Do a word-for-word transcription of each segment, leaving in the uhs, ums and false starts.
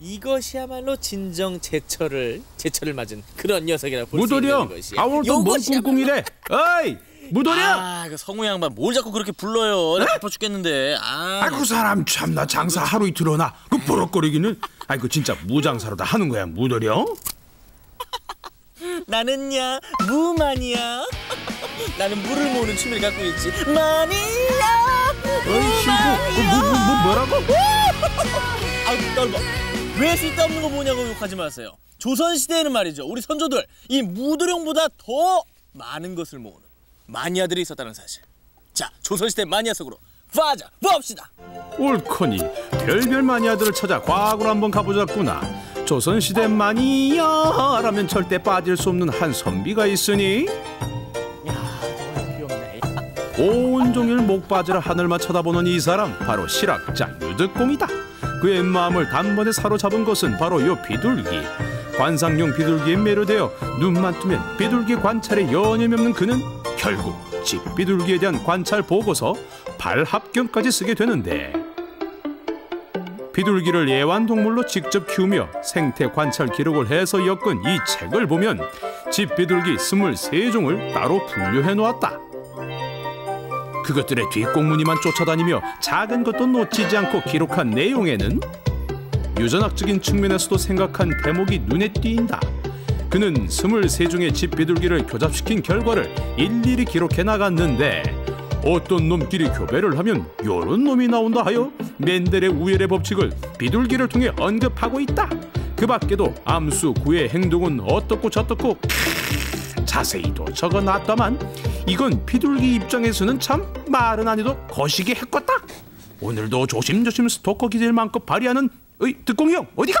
이것이야말로 진정 제철을 제철을 맞은 그런 녀석이라 볼 수 무도리 있는 형, 것이야. 아 오늘 또 뭔 꿍꿍이래? 어이, 무도리 형! 아, 그 성우 양반 뭘 자꾸 그렇게 불러요? 나 바빠 죽겠는데. 아, 아, 그 사람 참나 장사 하루 이틀 하나 그 버럭거리기는. 아이 그 진짜 무장사로 다 하는 거야 무도리 형? 나는야 무만이야. 나는 물을 모으는 취미를 갖고 있지. 만이야. 어이 친구, 그 뭐, 뭐, 뭐 뭐라고? 아우 넓어. 왜 쓸데없는 거 뭐냐고 욕하지 마세요. 조선시대에는 말이죠, 우리 선조들 이 무도령보다 더 많은 것을 모으는 마니아들이 있었다는 사실. 자, 조선시대 마니아 속으로 빠져 봅시다. 옳거니 별별 마니아들을 찾아 과거로 한번 가보자꾸나. 조선시대 마니아라면 절대 빠질 수 없는 한 선비가 있으니 야, 정말 귀엽네. 온종일 목 빠지라 하늘만 쳐다보는 이 사람, 바로 실학자 유득공이다. 그의 마음을 단번에 사로잡은 것은 바로 요 비둘기. 관상용 비둘기에 매료되어 눈만 뜨면 비둘기 관찰에 여념이 없는 그는 결국 집 비둘기에 대한 관찰 보고서 발합경까지 쓰게 되는데, 비둘기를 애완동물로 직접 키우며 생태 관찰 기록을 해서 엮은 이 책을 보면 집 비둘기 스물세 종을 따로 분류해 놓았다. 그것들의 뒷공무니만 쫓아다니며 작은 것도 놓치지 않고 기록한 내용에는 유전학적인 측면에서도 생각한 대목이 눈에 띈다. 그는 스물세 종의 집 비둘기를 교잡시킨 결과를 일일이 기록해 나갔는데, 어떤 놈끼리 교배를 하면 요런 놈이 나온다 하여 멘델의 우열의 법칙을 비둘기를 통해 언급하고 있다. 그 밖에도 암수, 구의 행동은 어떻고 저떻고 자세히도 적어놨다만 이건 비둘기 입장에서는 참 말은 안 해도 거시기 했겠다. 오늘도 조심조심 스토커 기질만큼 발휘하는 어이 듣공이 형 어디가?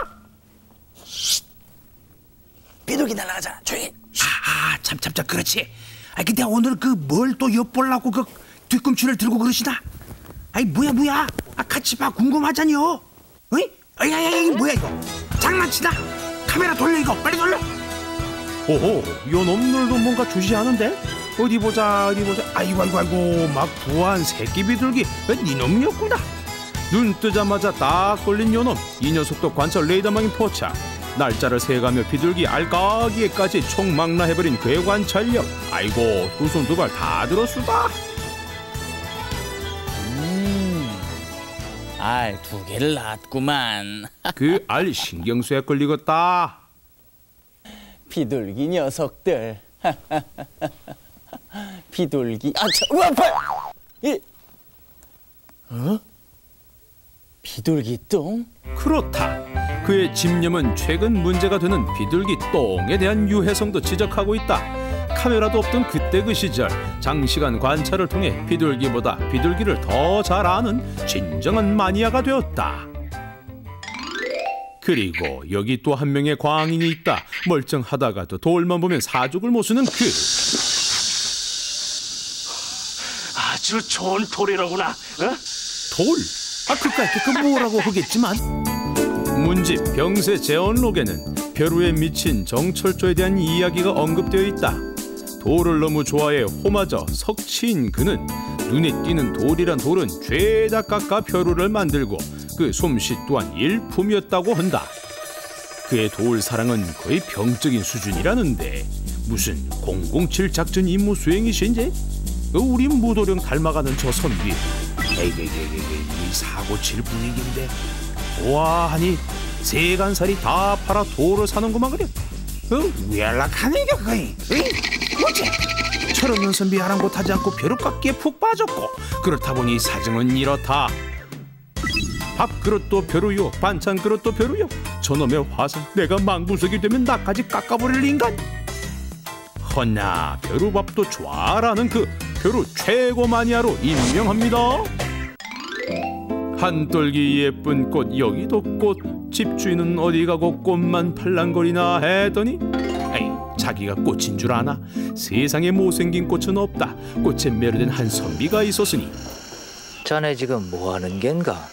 비둘기 날아가잖아. 조용히. 아, 참, 참, 참, 그렇지. 아, 근데 오늘 그 뭘 또 엿보려고 그 뒤꿈치를 들고 그러시나? 아이, 뭐야, 뭐야? 아, 같이 봐, 궁금하잖여. 어이? 아이, 아이, 아이, 뭐야, 이거? 장난치나? 카메라 돌려, 이거. 빨리 돌려. 오호, 요 놈들도 뭔가 주시하는데? 어디 보자, 어디 보자. 아이고, 아이고, 아이고, 막 부한 새끼 비둘기. 네 놈이었구나. 눈 뜨자마자 딱 걸린 요놈. 이 녀석도 관찰 레이더망인 포착. 날짜를 세가며 비둘기 알까기에까지 총망라해버린 그의 관찰력. 아이고, 두 손 두 발 다 들었수다. 음, 알 두 개를 낳았구만. 그 알 신경쇠에 걸리겠다. 비둘기 녀석들. 비둘기. 아, 참, 우와, 팔. 이, 어? 비둘기 똥? 그렇다. 그의 집념은 최근 문제가 되는 비둘기 똥에 대한 유해성도 지적하고 있다. 카메라도 없던 그때 그 시절, 장시간 관찰을 통해 비둘기보다 비둘기를 더 잘 아는 진정한 마니아가 되었다. 그리고 여기 또 한 명의 광인이 있다. 멀쩡하다가도 돌만 보면 사족을 못 쓰는 그. 아주 좋은 돌이로구나. 어? 돌? 아, 그까이 그 뭐라고 하겠지만 문집 병세 제언록에는 벼루에 미친 정철조에 대한 이야기가 언급되어 있다. 돌을 너무 좋아해 호마저 석치인 그는 눈에 띄는 돌이란 돌은 죄다 깎아 벼루를 만들고 그 솜씨 또한 일품이었다고 한다. 그의 돌 사랑은 거의 병적인 수준이라는데 무슨 공공칠 작전 임무 수행이신지? 우리 무도령 닮아가는 저 선비. 에이게게게게 이 사고칠 분위기인데 와 하니 세간살이 다 팔아 돌을 사는구만 그래. 어? 왜 연락하는 게 그거이? 뭐지? 철없는 선비 아랑곳하지 않고 벼룩깎기에 푹 빠졌고, 그렇다 보니 사정은 이렇다. 밥그릇도 벼루요, 반찬 그릇도 벼루요. 저놈의 화상, 내가 망부석이 되면 나까지 깎아버릴 인간. 허나 벼루밥도 좋아라는 그 벼루 최고 마니아로 임명합니다. 한떨기 예쁜 꽃 여기도 꽃, 집주인은 어디 가고 꽃만 팔랑거리나 했더니 에이, 자기가 꽃인 줄 아나? 세상에 못생긴 꽃은 없다. 꽃에 매료된 한 선비가 있었으니. 자네 지금 뭐하는 겐가?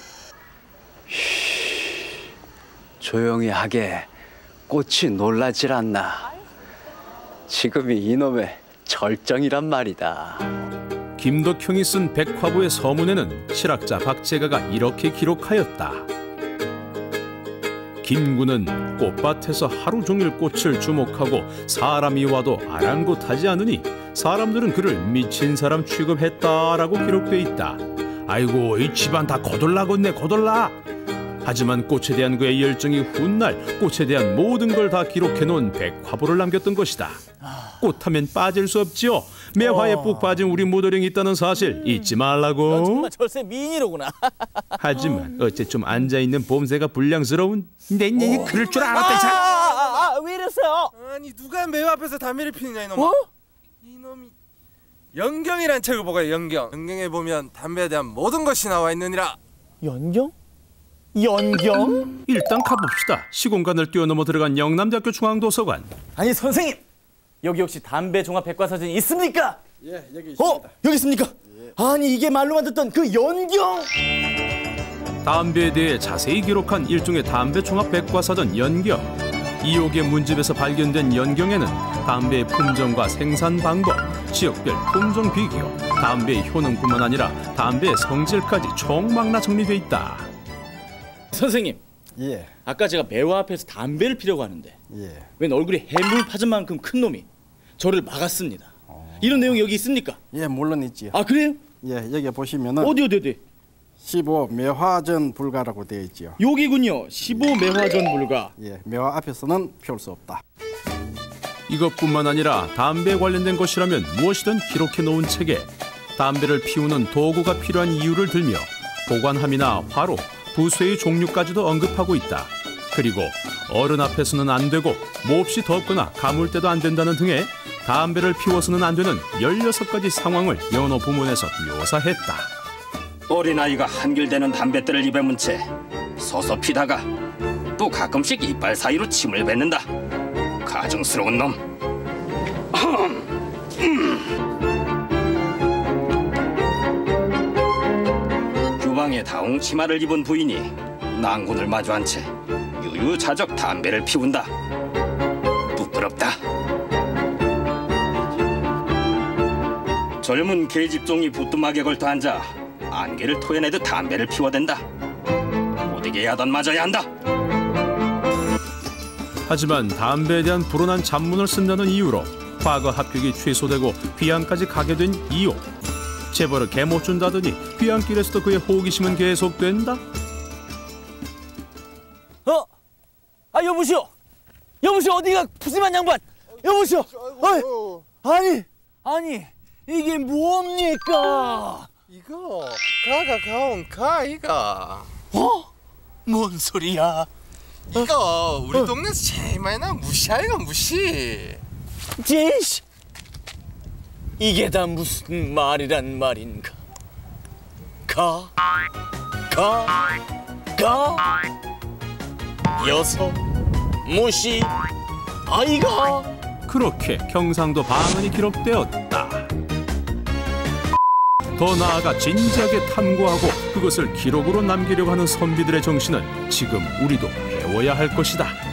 조용히 하게. 꽃이 놀라질 않나. 지금이 이놈의 절정이란 말이다. 김덕형이 쓴 백화부의 서문에는 실학자 박제가가 이렇게 기록하였다. 김군은 꽃밭에서 하루 종일 꽃을 주목하고 사람이 와도 아랑곳하지 않으니 사람들은 그를 미친 사람 취급했다라고 기록돼 있다. 아이고, 이 집안 다 거덜나겠네, 거덜나. 하지만 꽃에 대한 그의 열정이 훗날 꽃에 대한 모든 걸 다 기록해놓은 백화보를 남겼던 것이다. 꽃하면 빠질 수 없지요. 매화에 푹 빠진 우리 무도령이 있다는 사실 잊지 말라고. 넌 정말 절세 미인이로구나. 하지만 어째 좀 앉아있는 봄새가 불량스러운. 내 내 그럴 줄 알았다. 자. 아, 아, 왜 이랬어요? 아니 누가 매화 앞에서 담배를 피느냐 이놈아. 어? 이놈이 연경이란 책을 보고 연경. 연경에 보면 담배에 대한 모든 것이 나와 있느니라. 연경? 연경? 일단 가봅시다. 시공간을 뛰어넘어 들어간 영남대학교 중앙도서관. 아니 선생님, 여기 혹시 담배 종합 백과사전 있습니까? 예, 여기 있습니다. 어? 여기 있습니까? 예. 아니 이게 말로만 듣던 그 연경? 담배에 대해 자세히 기록한 일종의 담배 종합 백과사전 연경. 이옥의 문집에서 발견된 연경에는 담배의 품종과 생산 방법, 지역별 품종 비교, 담배의 효능뿐만 아니라 담배의 성질까지 총망라 정리돼 있다. 선생님, 예, 아까 제가 매화 앞에서 담배를 피려고 하는데 예. 웬 얼굴이 해물 파전만큼 큰 놈이 저를 막았습니다. 어... 이런 내용 여기 있습니까? 예, 물론 있지요. 아 그래요? 예, 여기 보시면은 어디 어디 어디? 십오 매화전 불가라고 되어 있지요. 여기군요. 십오 매화전 불가. 예, 매화 앞에서는 피울 수 없다. 이것뿐만 아니라 담배에 관련된 것이라면 무엇이든 기록해 놓은 책에 담배를 피우는 도구가 필요한 이유를 들며 보관함이나 화로, 부쇠의 종류까지도 언급하고 있다. 그리고 어른 앞에서는 안 되고 몹시 덥거나 가물 때도 안 된다는 등의 담배를 피워서는 안 되는 열여섯 가지 상황을 연어 부문에서 묘사했다. 어린아이가 한길대는 담뱃대를 입에 문 채 서서 피다가 또 가끔씩 이빨 사이로 침을 뱉는다. 가증스러운 놈. 규방에 다홍 치마를 입은 부인이 난군을 마주한 채 유유자적 담배를 피운다. 부끄럽다. 젊은 계집종이 부뚜막에 걸터 앉아 안개를 토해내듯 담배를 피워댄다. 못이게 하던 맞아야 한다. 하지만 담배에 대한 불온한 잡문을 쓴다는 이유로 과거 합격이 취소되고 귀양까지 가게 된 이옥. 재벌을 개 못 준다더니 귀양길에서도 그의 호기심은 계속된다. 어? 아 여보시오. 여보시오, 어디가 푸짐한 양반. 여보시오. 어이. 아니 아니 이게 뭡니까? 이거 가가 가온 가 이가. 어? 뭔 소리야? 이거 우리 어. 동네에서 제일 많이 나온 무시 아이가 무시. 제이씨, 이게 다 무슨 말이란 말인가? 가, 가, 가, 여섯, 무시, 아이가. 그렇게 경상도 방언이 기록되었다. 더 나아가 진지하게 탐구하고 그것을 기록으로 남기려고 하는 선비들의 정신은 지금 우리도 배워야 할 것이다.